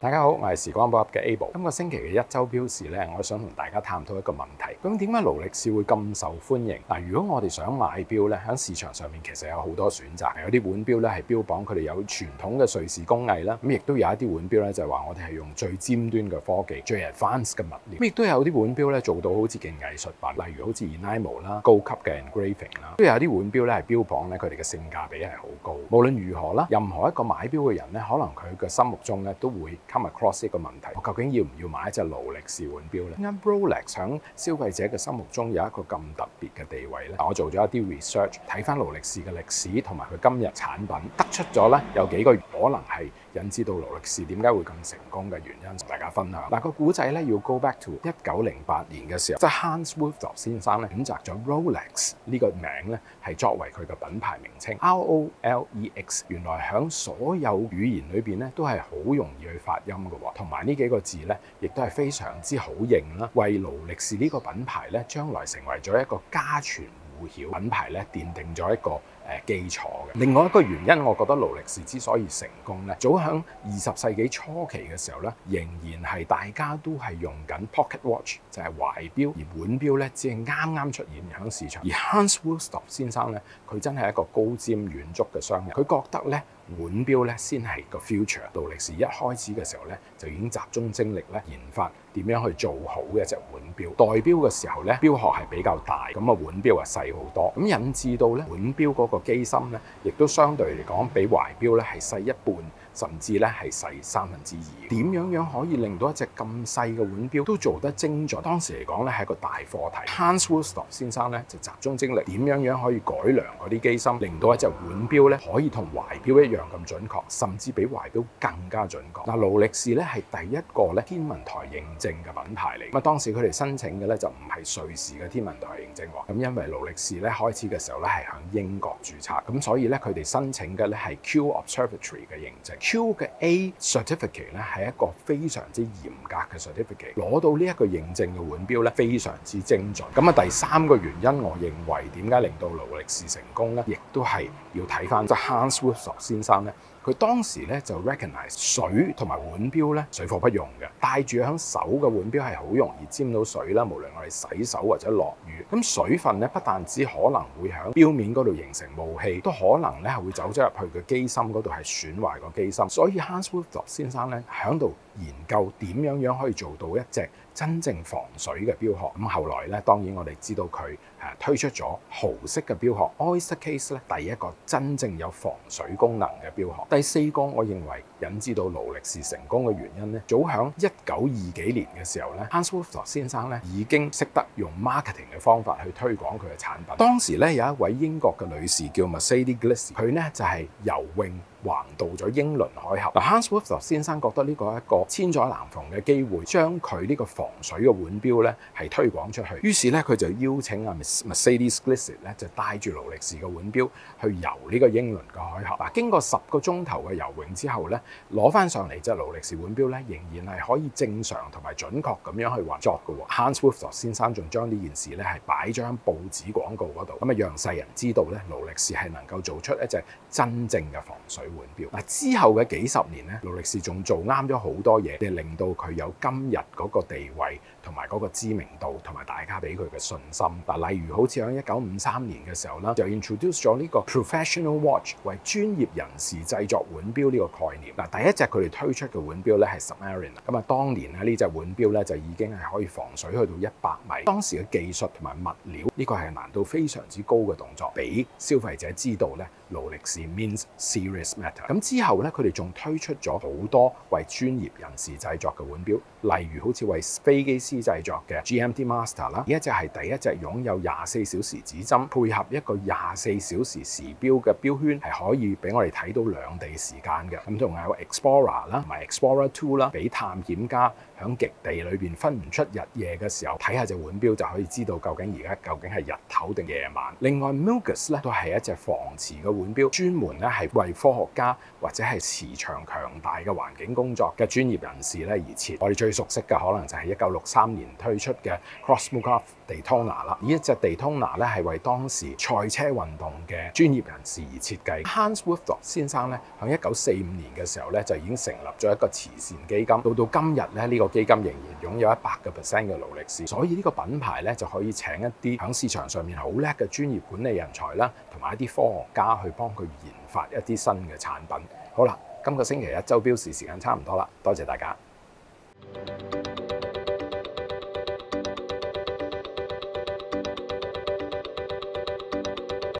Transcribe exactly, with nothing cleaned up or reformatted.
大家好，我係時光寶盒嘅 Able。今個星期嘅一周標示咧，我想同大家探討一個問題。咁點解勞力士會咁受歡迎？嗱，如果我哋想買錶咧，喺市場上面其實有好多選擇。有啲腕錶咧係標榜佢哋有傳統嘅瑞士工藝啦，咁亦都有一啲腕錶咧就係話我哋係用最尖端嘅科技、最 advanced 嘅物料。咁亦都有啲腕錶咧做到好似嘅藝術品，例如好似 enamel 啦、高級嘅 engraving 啦。都有啲腕錶咧係標榜咧佢哋嘅性價比係好高。無論如何啦，任何一個買錶嘅人咧，可能佢嘅心目中咧都會 come across 一個問題，我究竟要唔要買一隻勞力士腕錶咧？啱 Rolex 喺消費者嘅心目中有一個咁特別嘅地位咧。我做咗一啲 research，睇翻勞力士嘅歷史同埋佢今日產品，得出咗咧有幾個可能係引致到勞力士點解會咁成功嘅原因，同大家分享。嗱，個古仔咧要 go back to 一九零八年嘅時候，即係 Hans Wilsdorf 先生咧選擇咗 Rolex 呢個名咧係作為佢嘅品牌名稱 R O L E X。原來喺所有語言裏邊咧都係好容易去發音嘅喎，同埋呢幾個字咧亦都係非常之好認啦，為勞力士呢個品牌咧將來成為咗一個家傳戶曉品牌咧奠定咗一個誒基礎嘅。另外一個原因，我覺得勞力士之所以成功咧，早喺二十世紀初期嘅時候咧，仍然係大家都係用緊 pocket watch， 就係懷錶，而腕錶咧只係啱啱出現喺市場。而 Hans Wilsdorf 先生咧，佢真係一個高瞻遠矚嘅商人，佢覺得咧腕錶咧先係個 future。勞力士一開始嘅時候咧，就已經集中精力咧研發點樣去做好嘅一隻腕錶。代錶嘅時候咧，錶殼係比較大，咁啊腕錶啊細好多，咁引致到咧腕錶嗰個機芯咧，亦都相對嚟講比懷錶咧係細一半，甚至咧係細三分之二。點樣樣可以令到一隻咁細嘅腕錶都做得精準？當時嚟講咧係一個大課題。Hans Wilsdorf 先生咧就集中精力點樣樣可以改良嗰啲機芯，令到一隻腕錶咧可以同懷錶一樣咁準確，甚至比懷錶更加準確。嗱，勞力士咧係第一個咧天文台認證嘅品牌嚟。咁啊當時佢哋申請嘅咧就唔係瑞士嘅天文台認證喎。咁因為勞力士咧開始嘅時候咧係響英國註冊，咁所以咧佢哋申請嘅咧係 Q Observatory 嘅認證。Q 嘅 A certificate 咧係一個非常之嚴格嘅 certificate， 攞到呢一個認證嘅腕錶咧非常之精準。咁啊第三個原因，我認為點解令到勞力士成功咧，亦都係要睇翻即係 Hans Wilsdorf 先生咧。佢當時咧就 recognize 水同埋腕錶咧水火不容嘅，戴住喺手嘅腕錶係好容易沾到水啦。無論我哋洗手或者落雨，咁水分咧不但只可能會喺錶面嗰度形成霧氣，都可能咧係會走咗入去嘅機芯嗰度係損壞個機芯。所以 Hans Wilsdorf 先生咧喺度研究點樣樣可以做到一隻真正防水嘅錶殼。咁後來咧，當然我哋知道佢誒推出咗蠔式嘅錶殼 Oyster Case 咧，第一個真正有防水功能嘅錶殼。第四個我認為引致到勞力士成功嘅原因咧，早響一九二幾年嘅時候咧 ，Hans Wilsdorf 先生咧已經識得用 marketing 嘅方法去推廣佢嘅產品。當時咧有一位英國嘅女士叫 Mercedes Gliss， 佢咧就係游泳橫渡咗英倫海峽。嗱 Hans Wilsdorf 先生覺得呢個係一個千載難逢嘅機會，將佢呢個防水嘅腕錶咧係推廣出去。於是咧佢就邀請啊 Mercedes Gliss 咧就帶住勞力士嘅腕錶去遊呢個英倫嘅海峽。嗱，經過十個鐘頭嘅游泳之後咧，攞翻上嚟隻勞力士腕錶咧仍然係可以正常同埋準確咁樣去運作嘅喎。Hans Wilsdorf 先生仲將呢件事咧係擺咗喺報紙廣告嗰度，咁啊讓世人知道咧勞力士係能夠做出一隻真正嘅防水腕錶。嗱，之後嘅幾十年咧，勞力士仲做啱咗好多嘢，令到佢有今日嗰個地位同埋嗰個知名度，同埋大家俾佢嘅信心。嗱，例如好似喺一九五三年嘅時候啦，就 introduce 咗呢個 professional watch 為專業人士製作腕錶呢個概念。嗱，第一隻佢哋推出嘅腕錶咧係 Submariner。咁啊，當年咧呢隻腕錶咧就已經係可以防水去到一百米。當時嘅技術同埋物料呢個係難度非常之高嘅動作，俾消費者知道咧勞力士 means serious matter。咁之後咧，佢哋仲推出咗好多為專業人士製作嘅腕錶，例如好似為飛機師製作嘅 G M T Master 啦，呢一隻係第一隻擁有廿四小時指針配合一個廿四小時時錶嘅錶圈，係可以俾我哋睇到兩地時間嘅。咁仲有 Explorer 啦，同埋 Explorer Two 啦，俾探險家響極地裏邊分唔出日夜嘅時候，睇下隻腕錶就可以知道究竟而家究竟係日頭定夜晚。另外 Milgauss 咧都係一隻防磁嘅腕錶，專門咧係為科學家或者係磁場強大嘅環境工作嘅專業人士咧而設。我哋最熟悉嘅可能就係一一九六三年推出嘅 Cosmograph Daytona 啦。呢一隻 Daytona 咧係為當時賽車運動嘅專業人士而設計。Hans Wurthdorf 先生咧喺一九四五年嘅時候咧就已經成立咗一個慈善基金，到到今日咧呢個基金仍然擁有一百個 percent 嘅勞力士，所以呢個品牌咧就可以請一啲喺市場上面好叻嘅專業管理人才啦，同埋一啲科學家去幫佢研發一啲新嘅產品。好啦，今個星期一周標時時間差唔多啦，多謝大家。